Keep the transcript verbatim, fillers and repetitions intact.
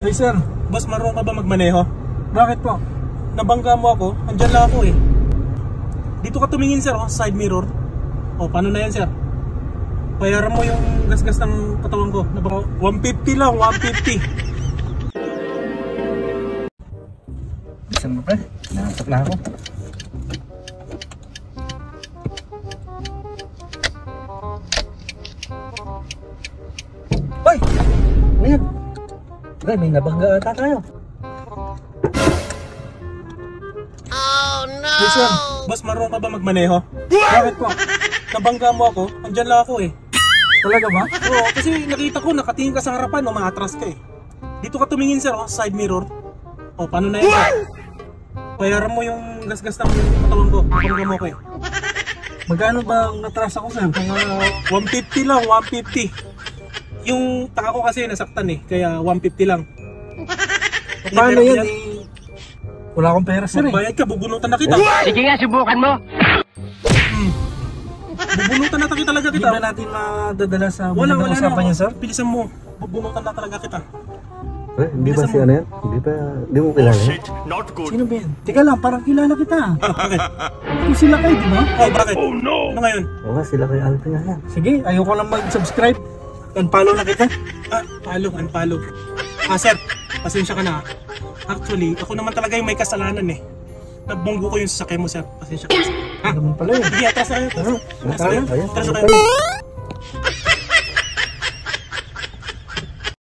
Hey sir, Boss, marunong ka ba magmaneho? bakit po? Nabangga mo ako, andyan lang ako eh. Dito ka tumingin sir, oh, side mirror. O, paano na yan sir? Bayaran mo yung gasgas ng katawan ko. Nabaka, one fifty lang, one fifty. Saan mo pre? Nakasap na ako. Hoy! Ano yan? Ay, may nabangga ata tayo. Hey sir, boss, marunong ka ba magmaneho? Bakit po? Nabangga mo ako, andyan lang ako eh. Talaga ba? Oo, kasi nakita ko, nakatingin ka sa harapan, o maatras ka eh. Dito ka tumingin sir, oh, side mirror. O, paano na yan sir? Bayaran mo yung gasgas ng katawan ko, nabangga mo ako eh. Magkano ba ang natras ako sir? Mga one fifty lang, one fifty. Yung taka ko kasi nasaktan eh, kaya one fifty lang. Okay, Paano pero yan eh? Wala akong pera sir eh. magbayad ka, bubunutan na kita. Sige nga, subukan mo. Hmm. Bubunutan na kita talaga Hindi kita. ba natin madadala sa Wala, magandang wala usapan na. niya sir? Bilisan mo. Bubunutan na talaga kita. Eh, hindi ba Bilisan si mo. ano yan? Hindi ba, hindi mo kilala yan? Sino ba yan? Teka lang, parang kilala kita. Ah, bakit? Ito sila kayo, di ba? Oh, bakit? Oh no! Ano ngayon? Oo nga, sila kay Alvin nga yan. Sige, ayoko lang mag-subscribe. Unfollow na kita. Ah, follow, unfollow. Ah, sir, pasensya ka na. Actually, ako naman talaga yung may kasalanan eh. Nagbunggo ko yung sasakyan mo, sir. Pasensya ka. Ha? Ano naman pala yun? Sige, atras na kayo. Ano? Atras na kayo. Ayan, Atras na ayan. kayo.